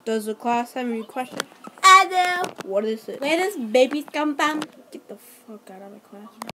Does the class have any questions? I do. What is it? Where does babies come from? Get the fuck out of my class.